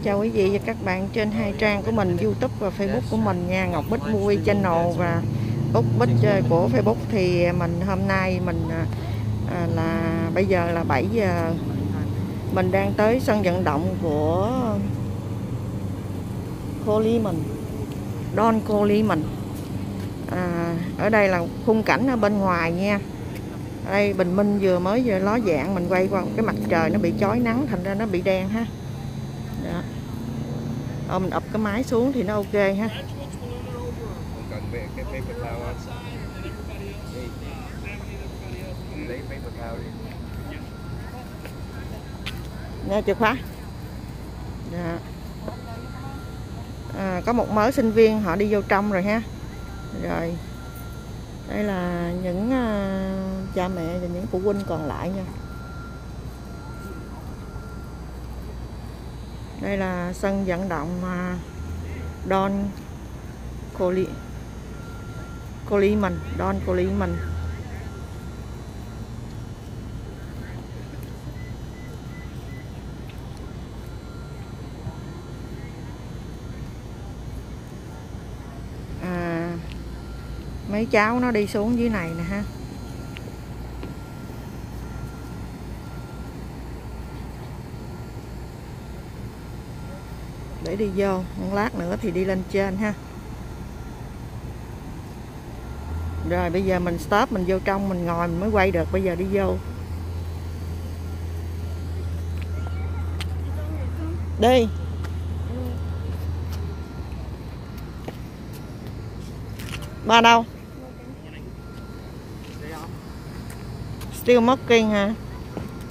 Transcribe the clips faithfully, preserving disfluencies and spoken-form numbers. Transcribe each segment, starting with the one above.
chào quý vị và các bạn trên hai trang của mình, YouTube và Facebook của mình nha. Ngọc Bích Movie Channel và Úc Bích của Facebook. Thì mình hôm nay mình à, là bây giờ là bảy giờ. Mình đang tới sân vận động của Coleman, Don Coleman. À, ở đây là khung cảnh ở bên ngoài nha. Ở đây bình minh vừa mới vừa ló dạng, mình quay qua cái mặt trời nó bị chói nắng thành ra nó bị đen ha. Đó. Ờ, mình ập cái máy xuống thì nó ok ha. Nghe chìa khóa. Đó. À, có một mớ sinh viên họ đi vô trong rồi ha. Rồi đây là những uh, cha mẹ và những phụ huynh còn lại nha. Đây là sân vận động uh, Don Coleman, Don Coleman. À, mấy cháu nó đi xuống dưới này nè ha. Để đi vô, một lát nữa thì đi lên trên ha. Rồi bây giờ mình stop, mình vô trong mình ngồi mình mới quay được, bây giờ đi vô. Đi. Ba đâu? Still mocking hả?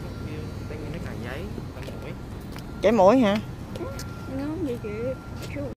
Chảy mũi hả?